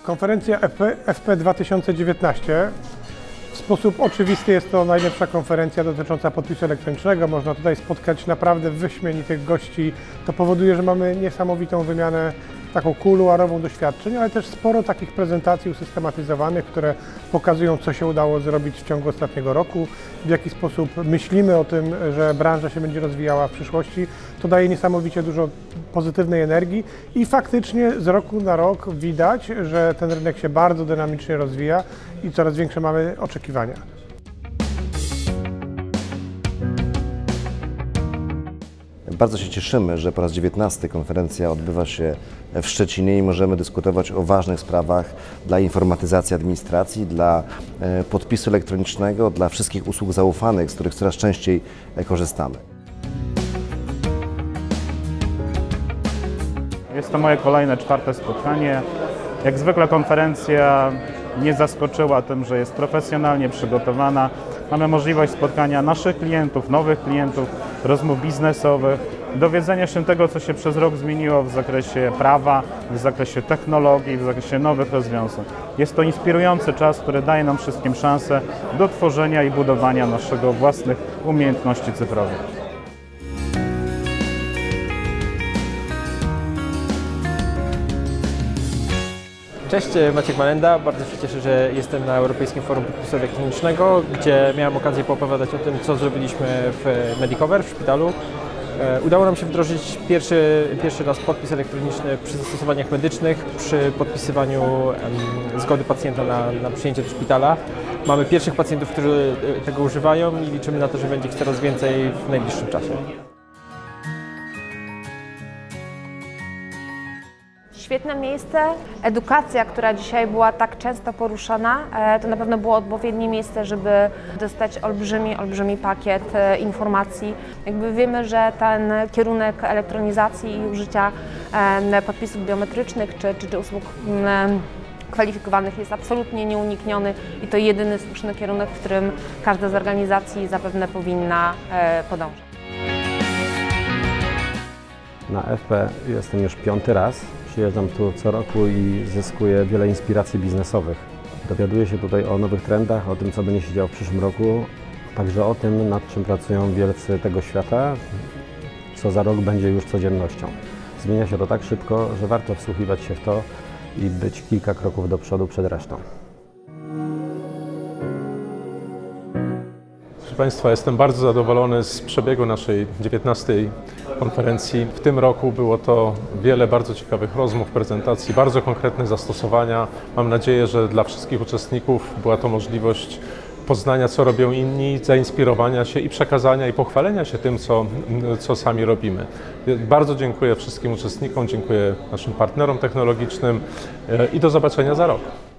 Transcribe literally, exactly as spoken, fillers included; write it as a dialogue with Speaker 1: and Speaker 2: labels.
Speaker 1: Konferencja F P dwa tysiące dziewiętnaście. W sposób oczywisty jest to najlepsza konferencja dotycząca podpisu elektronicznego. Można tutaj spotkać naprawdę wyśmienitych gości. To powoduje, że mamy niesamowitą wymianę, taką kuluarową doświadczeń, ale też sporo takich prezentacji usystematyzowanych, które pokazują, co się udało zrobić w ciągu ostatniego roku, w jaki sposób myślimy o tym, że branża się będzie rozwijała w przyszłości. To daje niesamowicie dużo pozytywnej energii i faktycznie z roku na rok widać, że ten rynek się bardzo dynamicznie rozwija i coraz większe mamy oczekiwania.
Speaker 2: Bardzo się cieszymy, że po raz dziewiętnasty konferencja odbywa się w Szczecinie i możemy dyskutować o ważnych sprawach dla informatyzacji administracji, dla podpisu elektronicznego, dla wszystkich usług zaufanych, z których coraz częściej korzystamy.
Speaker 3: Jest to moje kolejne czwarte spotkanie. Jak zwykle konferencja nie zaskoczyła tym, że jest profesjonalnie przygotowana. Mamy możliwość spotkania naszych klientów, nowych klientów, rozmów biznesowych, dowiedzenia się tego, co się przez rok zmieniło w zakresie prawa, w zakresie technologii, w zakresie nowych rozwiązań. Jest to inspirujący czas, który daje nam wszystkim szansę do tworzenia i budowania naszego własnych umiejętności cyfrowych.
Speaker 4: Cześć, Maciek Malenda. Bardzo się cieszę, że jestem na Europejskim Forum Podpisu Elektronicznego, gdzie miałem okazję poopowiadać o tym, co zrobiliśmy w Medicover, w szpitalu. Udało nam się wdrożyć pierwszy, pierwszy raz podpis elektroniczny przy zastosowaniach medycznych, przy podpisywaniu um, zgody pacjenta na, na przyjęcie do szpitala. Mamy pierwszych pacjentów, którzy tego używają i liczymy na to, że będzie ich coraz więcej w najbliższym czasie.
Speaker 5: Świetne miejsce. Edukacja, która dzisiaj była tak często poruszana, to na pewno było odpowiednie miejsce, żeby dostać olbrzymi, olbrzymi pakiet informacji. Jakby wiemy, że ten kierunek elektronizacji i użycia podpisów biometrycznych czy, czy, czy usług kwalifikowanych jest absolutnie nieunikniony i to jedyny słuszny kierunek, w którym każda z organizacji zapewne powinna podążać.
Speaker 6: Na F P jestem już piąty raz. Przyjeżdżam tu co roku i zyskuję wiele inspiracji biznesowych. Dowiaduję się tutaj o nowych trendach, o tym, co będzie się działo w przyszłym roku, także o tym, nad czym pracują wielcy tego świata, co za rok będzie już codziennością. Zmienia się to tak szybko, że warto wsłuchiwać się w to i być kilka kroków do przodu przed resztą.
Speaker 7: Proszę Państwa, jestem bardzo zadowolony z przebiegu naszej dziewiętnastej konferencji. W tym roku było to wiele bardzo ciekawych rozmów, prezentacji, bardzo konkretne zastosowania. Mam nadzieję, że dla wszystkich uczestników była to możliwość poznania, co robią inni, zainspirowania się i przekazania i pochwalenia się tym, co, co sami robimy. Bardzo dziękuję wszystkim uczestnikom, dziękuję naszym partnerom technologicznym i do zobaczenia za rok.